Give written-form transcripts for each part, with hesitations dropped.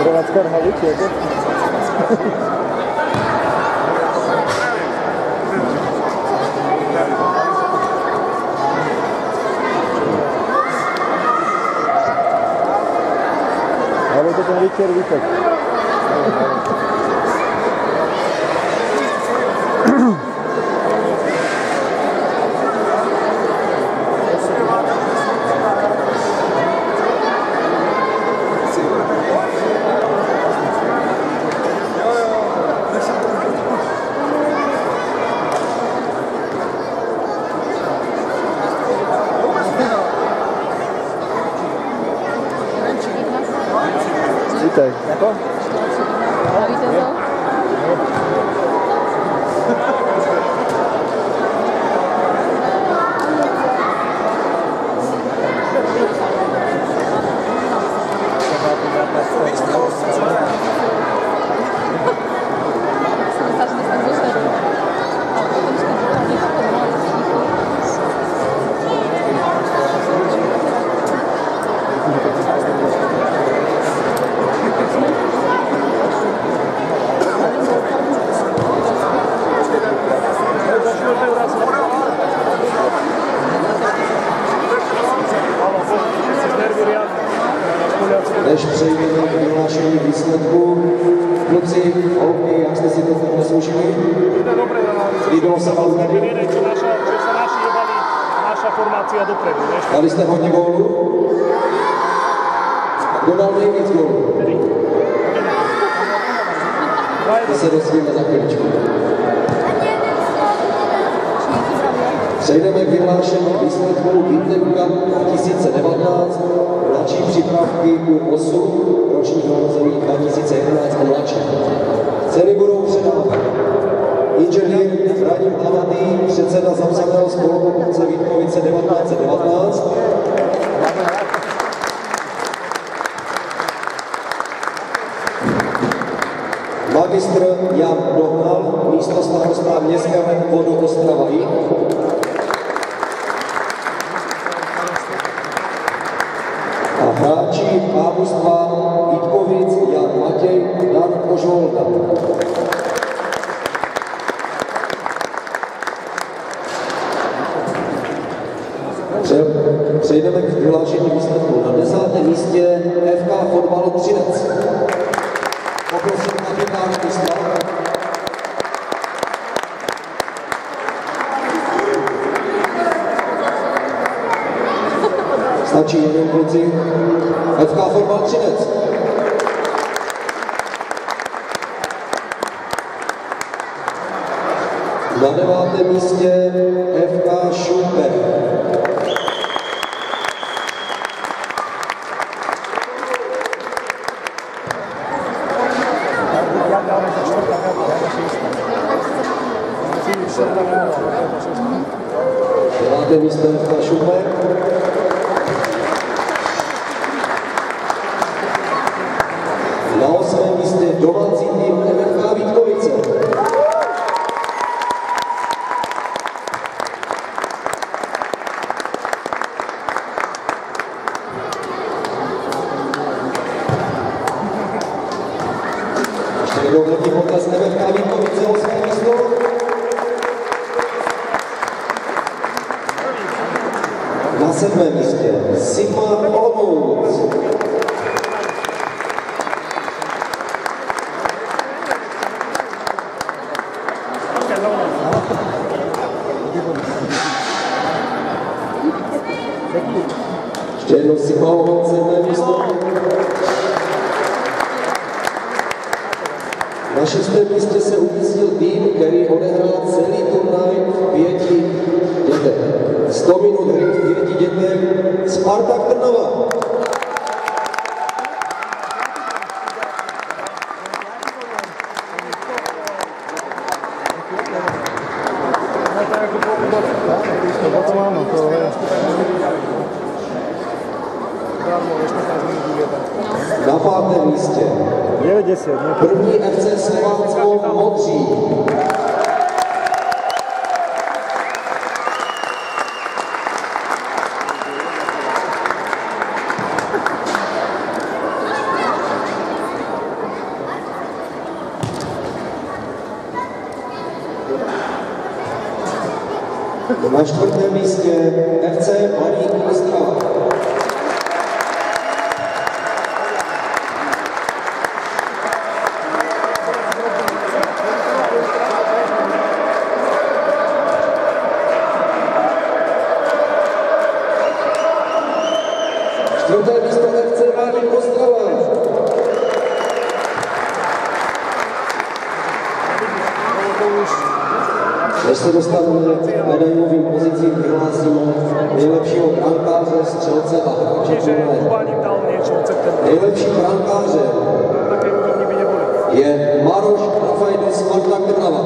Hrvatskar Havič, je to? Ale to ten Richard Vítek. Vítek. Jako? Víte to? Než přejdeme k vyhlášení výsledků, kluci, holky, jak jste si to neslušili? Líbilo se vám tady? Dali jste hodně gólů? Kdo dal nejvíc gólů? To se dozvíme za chvíličku. Přejdeme k vyhlášení výsledků Winter Cup 2019, mladší přípravky U8, ročních narození 2011 a mladší. Ceny budou předávat inženýr Radim Amatý, předseda zapsaného spolku obce Vítkovice 1919, magistr Jan Dohnal, místo starosta městského obvodu Ostrava Jih, a hráči A-mužstva Vítkovic Jan Matěj, Dan Kožolda. Přejdeme k vyhlášení výsledků. Na 10. místě FK Fotbal Třinec. Poprosím kapitán místa. Stačí jeden kluci. FK Fotbal Třinec. Na 9. místě FK Šumperk. Máte místo FK Šumperk. Na 8. místě domácí tým MFK Vítkovice. Ještě jednou velký potlesk MFK Vítkovice, 8. místo. Na 7. místě Sigma Olomouc. Ještě jednou Sigma Olomouc, 7. místo. Na 6. místě se umístil tým, který odehrál celý turnaj v 5 dětech. 100 minut hry v 5 dětech Spartak Trnava. Na 5. místě 90. první FC Slovansko Modří. Na 4. místě FC Baník Ostrava. Čtvrté místo FC Baník Ostrava. Než se dostaneme k medailovým pozicím, vyhlásíme nejlepšího brankáře, střelce a hráče turnaje. Nejlepší brankáře je Maroš Rafajdis Sparta Trnava.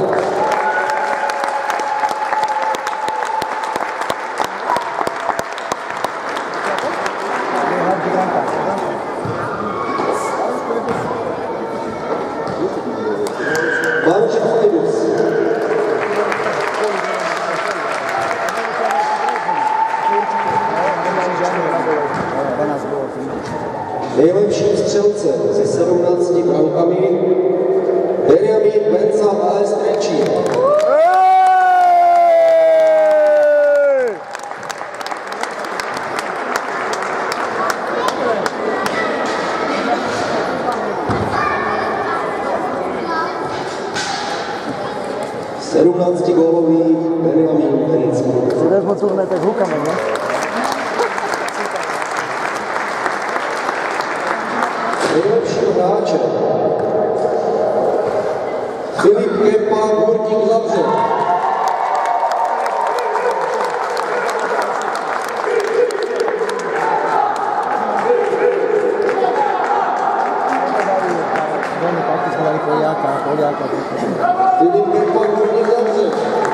Maroš Rafajdis. Nejlepším střelcem se 17 brankami Benjamin Benza AS Trenčín. Gólový Benjamin Benza. Si vezmu turné, tak hukame, ne? Nejlepším hráčem Filip Kepa, Górník Zabrze. Filip Kepa, Górník Zabrze.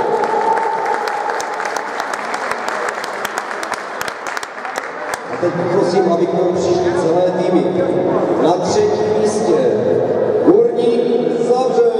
A teď poprosím, aby k nám přišli celé týmy. Na 3. místě Górník Zabrze.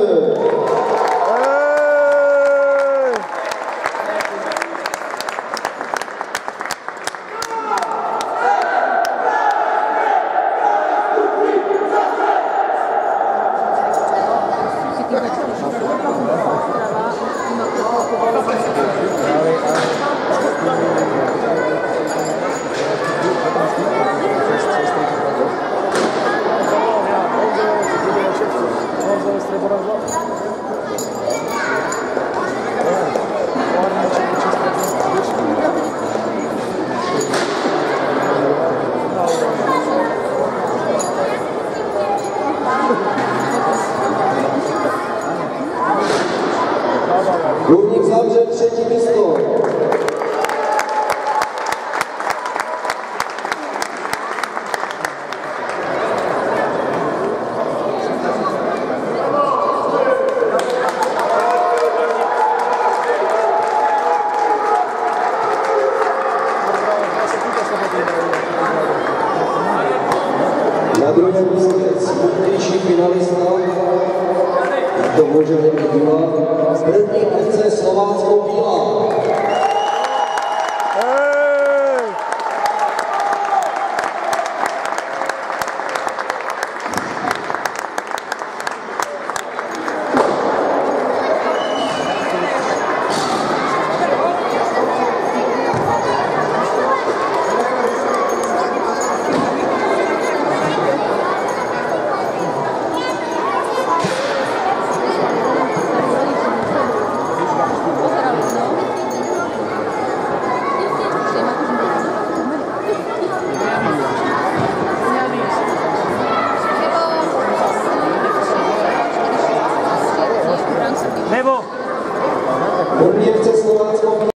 Górník Zabrze 3. místo. Na 2. místě smutnější finalista, to může být bývat, Brtník FC Slovácko Bílá. První FC